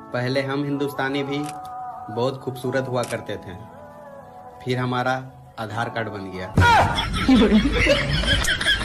पहले हम हिंदुस्तानी भी बहुत खूबसूरत हुआ करते थे, फिर हमारा आधार कार्ड बन गया।